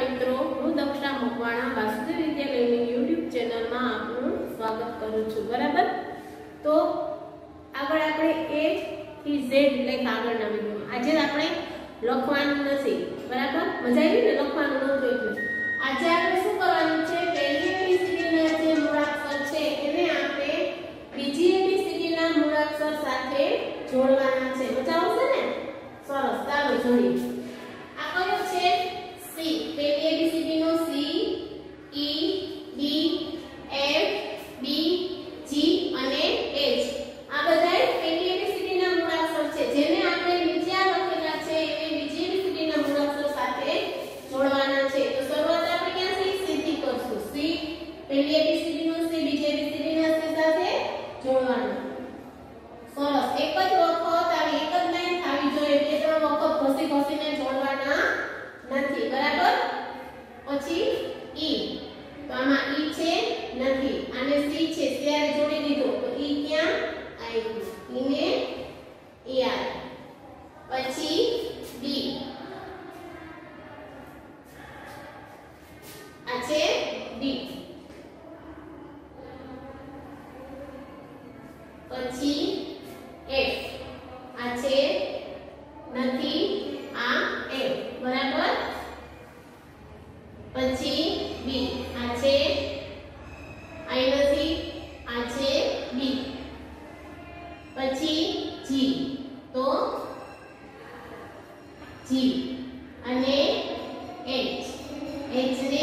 મિત્રો, હું દક્ષા મકવાણા વાસુદેવ વિદ્યાલયની YouTube ચેનલમાં આપનું સ્વાગત કરું છું. બરાબર, તો આગળ આપણે A થી Z એટલે આગળના વિડિયોમાં આજે આપણે લખવાનું નથી. બરાબર, મજા આવી ને? લખવાનું નહોતું એટલે આજે આપણે શું કરવાનું છે, પહેલી ABCD ના જે મૂળાક્ષર છે એને આપણે બીજી ABCD ના મૂળાક્ષર સાથે જોડવાના છે. મજા આવશે ને? સરસ, ચાલો જોડીએ. આ કયો છે? C. પહેલી ABCD નો C, E, D, F, B, G અને H. આ બધા પહેલી ABCD ના મૂળાક્ષર છે જેને આપણે નીચે લખેલા છે એને બીજી ABCD ના મૂળાક્ષર સાથે જોડવાના છે. તો શરૂઆત આપણે ક્યાંથી? C થી કરશું. C પહેલી ABCD નો C બીજી ABCD ના C સાથે જોડવાનું. સરસ, એક જ વખત આવી એક જ લાઈન આવી જોઈએ, બે ત્રણ વખત ઘસી-ઘસીને જોડવાના નથી. બરાબર, પછી E. તો આમાં E છે નથી, આને C છે ત્યારે જોડી દીધો તો E ક્યાં આવ્યું? E ને E આવ્યું. પછી B. આ છે D. પછી F. આ છે નથી, આ F. બરાબર, પછી B. આ છે આઈ નથી, આ છે B. પછી G. તો G અને H. H ને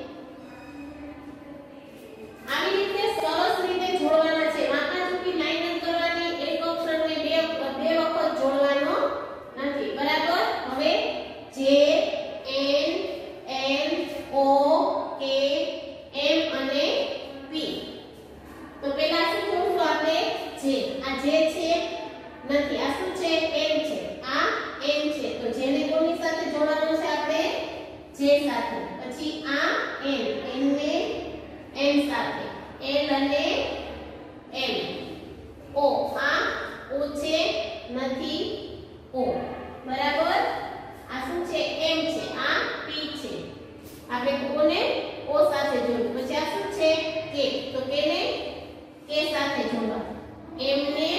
આવી રીતે સરસ રીતે જોડવાના છે. વાંકાચૂકી લાઈન જ કરવાની, એક અક્ષરને બે વખત જોડવાનો નથી. બરાબર, હવે J, N, N, O, K, M અને P. તો પહેલા શું જોડશું આપણે? J. આ J છે નથી, આ શું છે? N છે, આ N છે. તો J ને કોની સાથે જોડવાનો છે આપણે? J સાથે. પછી આ N, N ને N સાથે, L અને M. O. આ O છે નથી, O. બરાબર, આ શું છે? M છે, આ P છે. આપણે O ને O સાથે જોડ્યું. પછી આ શું છે? K. તો K ને K સાથે જોડવા. M ને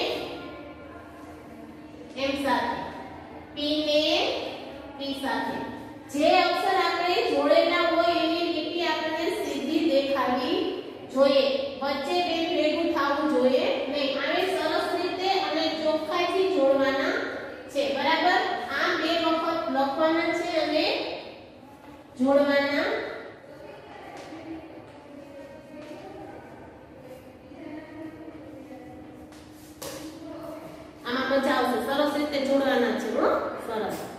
M સાથે, P ને P સાથે. જે અક્ષર આપણે જોડેલા હોય એની લીટી આપણે સીધી દેખાવી જોઈએ, વચ્ચે બે ભેગું થવું જોઈએ નહીં. આને સરસ રીતે અને ચોખ્ખાઈથી જોડવાના છે. બરાબર, આ બે વખત લખવાના છે અને જોડવાના. આમાં મજા આવશે, સરસ રીતે જોડવાના છે. હો, સરસ.